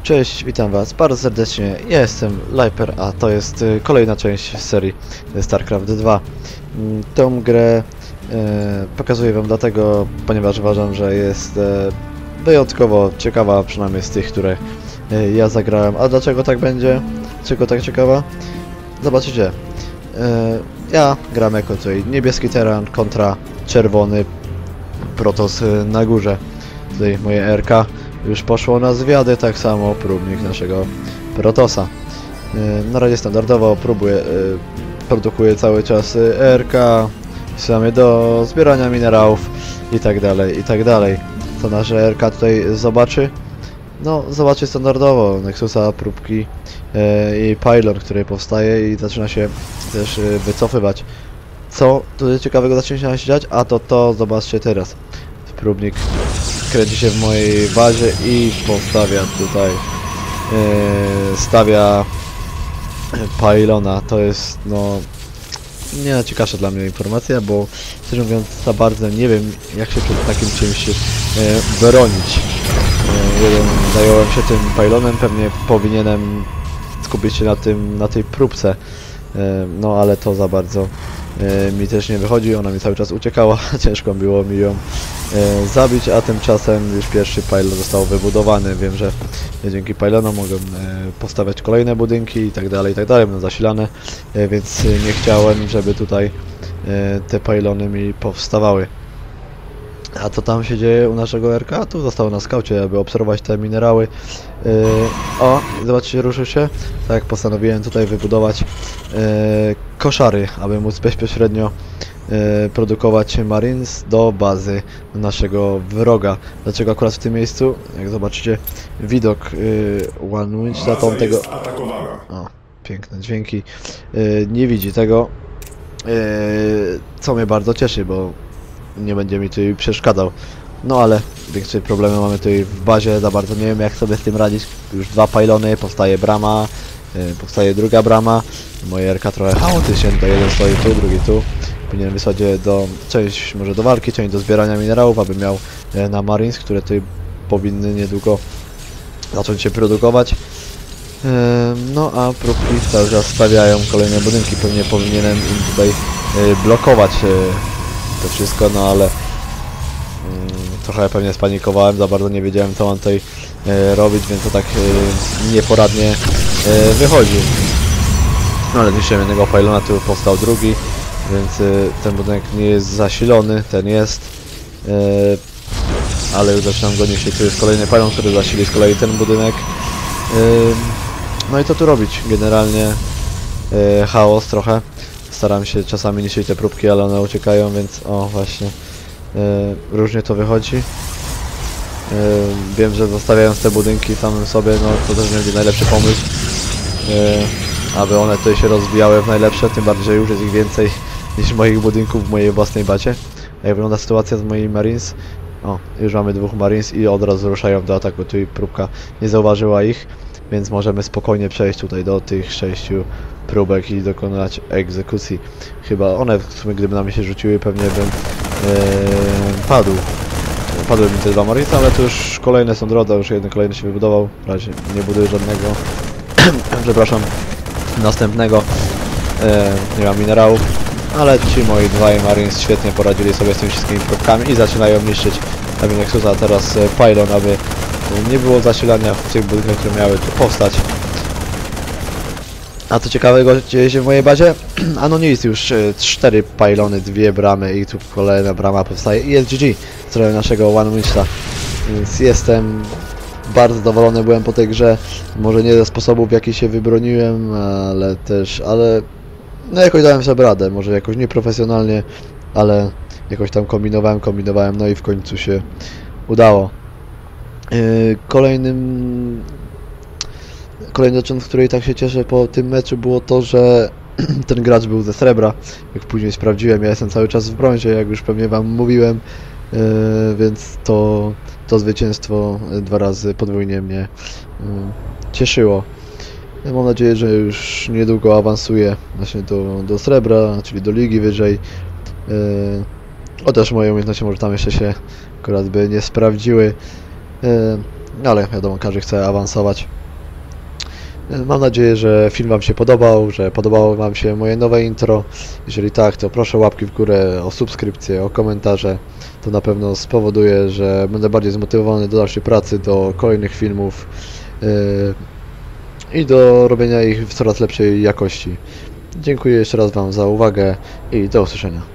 Cześć, witam was bardzo serdecznie, ja jestem Liper, a to jest kolejna część serii StarCraft 2. Tą grę pokazuję wam dlatego, ponieważ uważam, że jest wyjątkowo ciekawa, przynajmniej z tych, które ja zagrałem. A dlaczego tak będzie? Dlaczego tak ciekawa? Zobaczycie. Ja gram jako tutaj niebieski teran kontra czerwony Protoss na górze. Tutaj moje RK już poszło na zwiady, tak samo próbnik naszego Protossa. Na razie standardowo produkuję cały czas RK, wysyłamy do zbierania minerałów i tak dalej, i tak dalej. Co nasze RK tutaj zobaczy? No, zobaczy standardowo Nexusa, próbki i pylon, który powstaje i zaczyna się też wycofywać. Co tutaj ciekawego zacznie się dziać? A to zobaczcie teraz. Próbnik kręci się w mojej bazie i postawia tutaj stawia pylona. To jest no nie najciekawsza dla mnie informacja, bo szczerze mówiąc za bardzo nie wiem, jak się przed takim czymś bronić. Zająłem się tym pylonem, pewnie powinienem skupić się na tej próbce, no ale to za bardzo mi też nie wychodzi, ona mi cały czas uciekała, ciężko było mi ją zabić, a tymczasem już pierwszy pylon został wybudowany. Wiem, że dzięki pylonom mogę postawiać kolejne budynki i tak dalej, będą zasilane, więc nie chciałem, żeby tutaj te pylony mi powstawały. A co tam się dzieje u naszego RK? Tu został na skaucie, aby obserwować te minerały. O, zobaczcie, ruszył się. Tak jak postanowiłem tutaj wybudować koszary, aby móc bezpośrednio produkować Marines do bazy naszego wroga. Dlaczego akurat w tym miejscu? Jak zobaczycie, widok One Winch na tego... O, piękne dźwięki. Nie widzi tego, co mnie bardzo cieszy, bo nie będzie mi tutaj przeszkadzał. No ale większe problemy mamy tutaj w bazie, za bardzo nie wiem, jak sobie z tym radzić. Już dwa pylony, powstaje brama, powstaje druga brama. Moje RK trochę chaotycznie, tutaj jeden stoi tu, drugi tu. Powinienem wysłać część może do walki, część do zbierania minerałów, aby miał na Marines, które tutaj powinny niedługo zacząć się produkować. No a próbki cały czas stawiają kolejne budynki, pewnie powinienem im tutaj blokować to wszystko, no ale trochę pewnie spanikowałem, za bardzo nie wiedziałem, co mam tutaj robić, więc to tak nieporadnie wychodzi. No ale zniszczyłem jednego pylona, tu powstał drugi, więc ten budynek nie jest zasilony, ten jest, ale już zaczynam go niszczyć. Tu jest kolejny pylon, który zasili z kolei ten budynek. No i co tu robić? Generalnie chaos trochę. Staram się czasami niszczyć te próbki, ale one uciekają, więc o właśnie, różnie to wychodzi. Wiem, że zostawiając te budynki samym sobie, no to też nie będzie najlepszy pomysł, aby one tutaj się rozwijały w najlepsze, tym bardziej, że już jest ich więcej niż moich budynków w mojej własnej bazie. A jak wygląda sytuacja z moimi Marines? O, już mamy dwóch Marines i od razu ruszają do ataku, tu próbka nie zauważyła ich, więc możemy spokojnie przejść tutaj do tych 6 próbek i dokonać egzekucji. Chyba one w sumie, gdyby na mnie się rzuciły, pewnie bym padł. Padły mi te dwa Marines, ale to już kolejne są drodze, już jeden kolejny się wybudował. W razie nie buduję żadnego. Przepraszam, następnego. Nie mam minerałów, ale ci moi dwaj Marines świetnie poradzili sobie z tymi wszystkimi próbkami i zaczynają niszczyć Nexusa. Teraz pylon, aby nie było zasilania w tych budynkach, które miały tu powstać. A co ciekawego dzieje się w mojej bazie? A no nic, już 4 pylony, 2 bramy i tu kolejna brama powstaje i jest GG w stronę naszego One Wincha. Więc jestem bardzo zadowolony, byłem po tej grze. Może nie ze sposobów, w jaki się wybroniłem, ale no jakoś dałem sobie radę. Może jakoś nieprofesjonalnie, ale jakoś tam kombinowałem, no i w końcu się udało. Kolejną rzeczą, w której tak się cieszę po tym meczu, było to, że ten gracz był ze srebra, jak później sprawdziłem. Ja jestem cały czas w brązie, jak już pewnie wam mówiłem, więc to zwycięstwo 2 razy podwójnie mnie cieszyło. Mam nadzieję, że już niedługo awansuję właśnie do srebra, czyli do ligi wyżej. Chociaż moje umiejętności może tam jeszcze się akurat by nie sprawdziły. No ale wiadomo, każdy chce awansować. Mam nadzieję, że film Wam się podobał, że podobało Wam się moje nowe intro. Jeżeli tak, to proszę łapki w górę, o subskrypcję, o komentarze. To na pewno spowoduje, że będę bardziej zmotywowany do dalszej pracy, do kolejnych filmów i do robienia ich w coraz lepszej jakości. Dziękuję jeszcze raz Wam za uwagę i do usłyszenia.